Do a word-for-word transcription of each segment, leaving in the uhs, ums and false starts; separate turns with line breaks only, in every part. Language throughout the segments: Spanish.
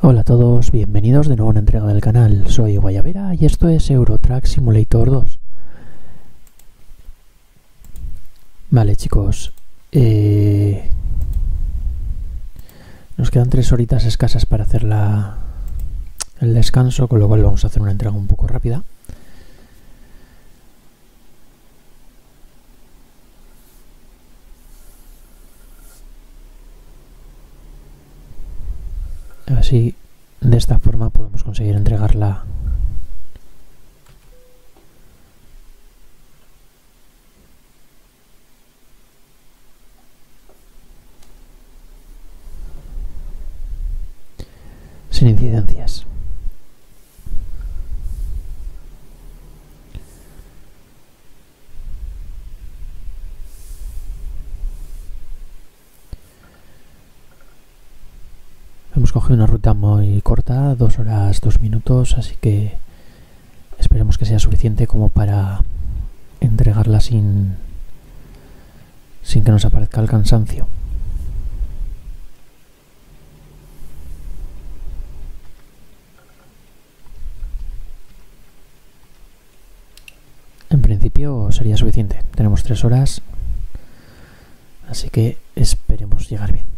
Hola a todos, bienvenidos de nuevo a una entrega del canal. Soy Guayabera y esto es Euro Truck Simulator dos. Vale chicos, eh... nos quedan tres horitas escasas para hacer la... el descanso, con lo cual vamos a hacer una entrega un poco rápida. Así, de esta forma podemos conseguir entregarla sin incidencias. Hemos cogido una ruta muy corta, dos horas, dos minutos, así que esperemos que sea suficiente como para entregarla sin, sin que nos aparezca el cansancio. En principio sería suficiente, tenemos tres horas, así que esperemos llegar bien.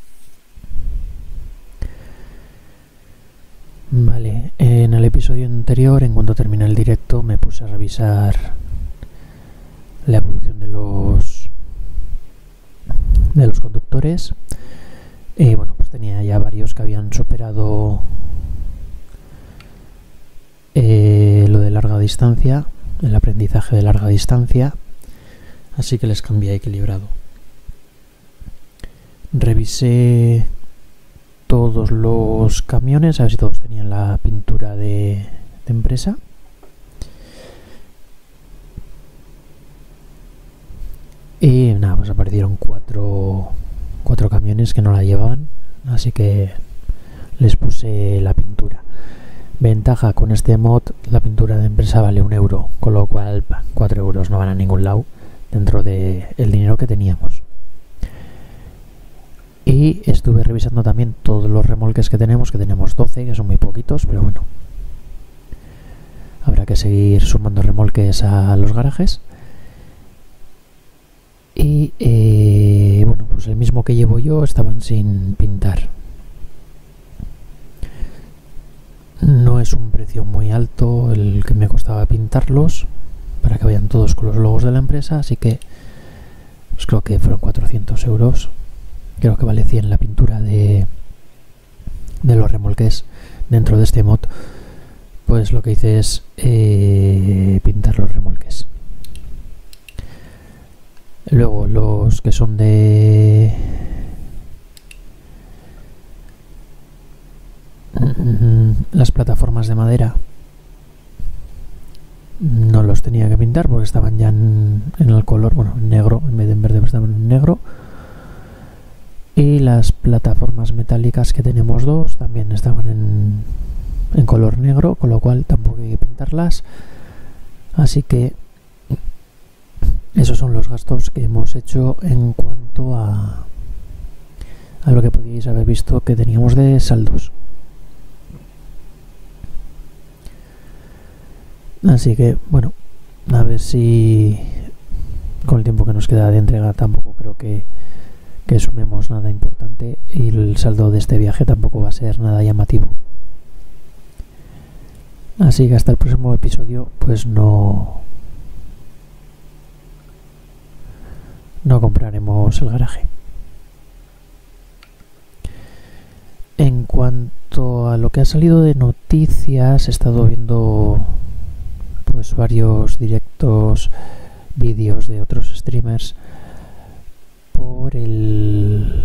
Vale, en el episodio anterior, en cuanto terminé el directo, me puse a revisar la evolución de los de los conductores y bueno, pues tenía ya varios que habían superado eh, lo de larga distancia, el aprendizaje de larga distancia, así que les cambié a equilibrado. Revisé todos los camiones, a ver si todos tenían la pintura de, de empresa. Y nada, pues aparecieron cuatro, cuatro camiones que no la llevaban, así que les puse la pintura. Ventaja con este mod, la pintura de empresa vale un euro, con lo cual cuatro euros no van a ningún lado dentro del dinero que teníamos. Y estuve revisando también todos los remolques que tenemos, que tenemos doce, que son muy poquitos, pero bueno. Habrá que seguir sumando remolques a los garajes. Y eh, bueno, pues el mismo que llevo yo estaban sin pintar. No es un precio muy alto el que me costaba pintarlos, para que vayan todos con los logos de la empresa, así que pues creo que fueron cuatrocientos euros. Creo que vale cien la pintura de, de los remolques dentro de este mod. Pues lo que hice es eh, pintar los remolques. Luego los que son de... las plataformas de madera no los tenía que pintar porque estaban ya en, en el color, bueno, en negro, en vez de en verde estaban en negro. Y las plataformas metálicas, que tenemos dos, también estaban en, en color negro, con lo cual tampoco hay que pintarlas. Así que esos son los gastos que hemos hecho en cuanto a, a lo que podíais haber visto que teníamos de saldos. Así que, bueno, a ver si con el tiempo que nos queda de entrega tampoco creo que que sumemos nada importante y el saldo de este viaje tampoco va a ser nada llamativo. Así que hasta el próximo episodio pues no no compraremos el garaje. En cuanto a lo que ha salido de noticias, he estado viendo pues varios directos, vídeos de otros streamers por el,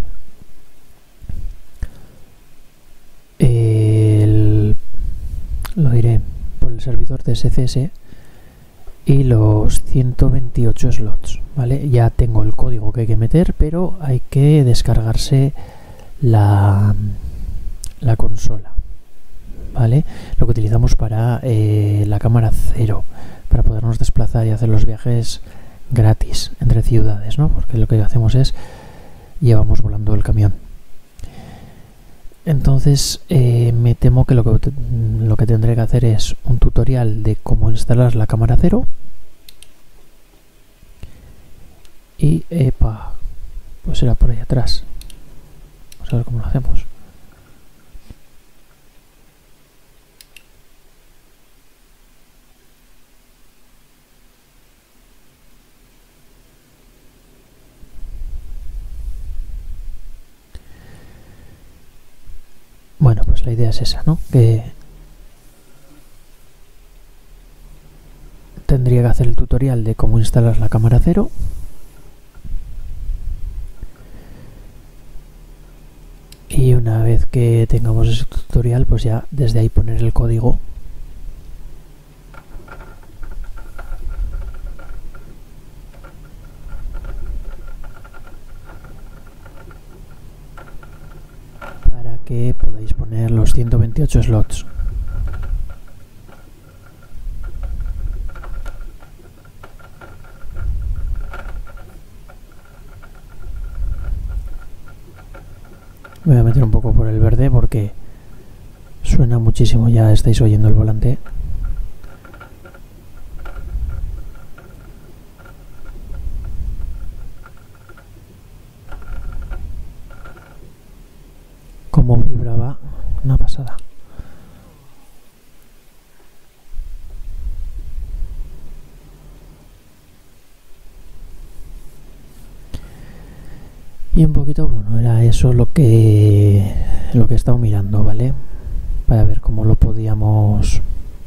el lo diré por el servidor de S C S y los ciento veintiocho slots, ¿vale? Ya tengo el código que hay que meter, pero hay que descargarse la, la consola, ¿vale? Lo que utilizamos para eh, la cámara cero, para podernos desplazar y hacer los viajes gratis entre ciudades, ¿no? Porque lo que hacemos es llevamos volando el camión. entonces eh, me temo que lo, que lo que tendré que hacer es un tutorial de cómo instalar la cámara cero. Y, epa, pues era por ahí atrás. Vamos a ver cómo lo hacemos. Bueno, pues la idea es esa, ¿no? Que tendría que hacer el tutorial de cómo instalar la cámara cero. Y una vez que tengamos ese tutorial, pues ya desde ahí poner el código. Para que podáis poner los ciento veintiocho slots. Me voy a meter un poco por el verde porque suena muchísimo, ya estáis oyendo el volante. Como vibraba, una pasada. Y un poquito, bueno, era eso lo que lo que he estado mirando, ¿vale? Para ver cómo lo podíamos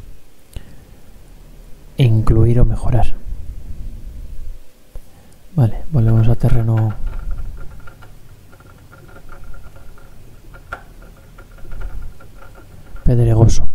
incluir o mejorar. Vale, volvemos a terreno pedregoso.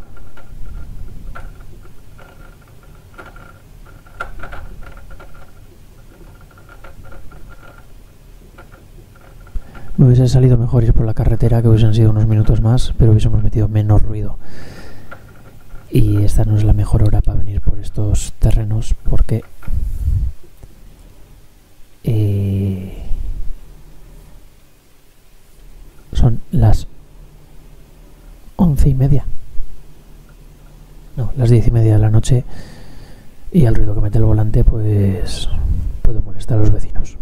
Me hubiese salido mejor ir por la carretera, que hubiesen sido unos minutos más, pero hubiésemos metido menos ruido. Y esta no es la mejor hora para venir por estos terrenos, porque eh, son las once y media. No, las diez y media de la noche, y el ruido que mete el volante, pues puede molestar a los vecinos.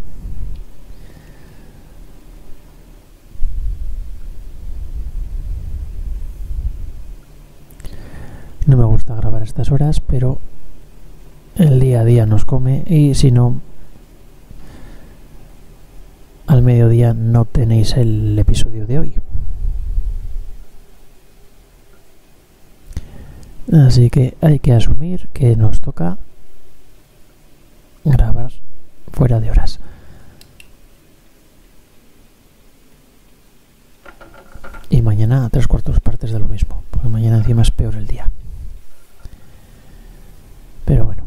No me gusta grabar a estas horas, pero el día a día nos come, y si no, al mediodía no tenéis el episodio de hoy. Así que hay que asumir que nos toca grabar fuera de horas. Y mañana a tres cuartos partes de lo mismo, porque mañana encima es peor el día. Pero bueno.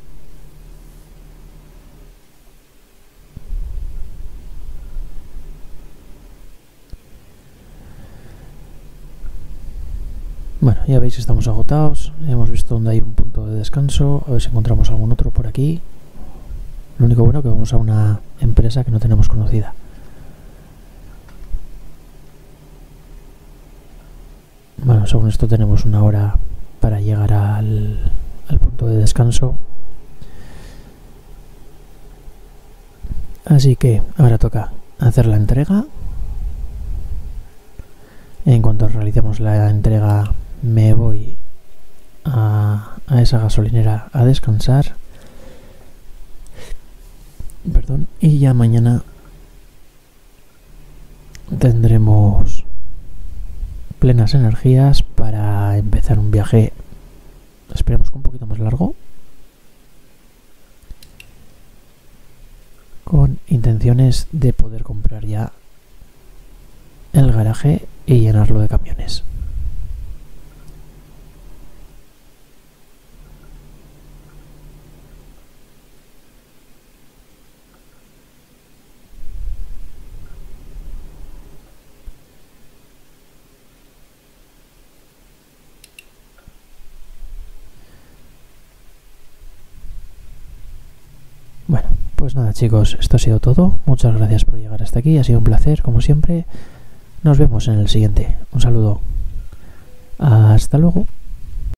Bueno, ya veis que estamos agotados. Hemos visto dónde hay un punto de descanso. A ver si encontramos algún otro por aquí. Lo único bueno que vamos a una empresa que no tenemos conocida. Bueno, según esto tenemos una hora para llegar al, al punto de descanso. Así que ahora toca hacer la entrega. En cuanto realicemos la entrega, me voy a, a esa gasolinera a descansar. Perdón. Y ya mañana tendremos plenas energías para empezar un viaje, esperemos que un poquito más largo, con intenciones de poder comprar ya el garaje y llenarlo de camiones. Bueno, pues nada chicos, esto ha sido todo. Muchas gracias por llegar hasta aquí, ha sido un placer como siempre. nos vemos en el siguiente. Un saludo. Hasta luego.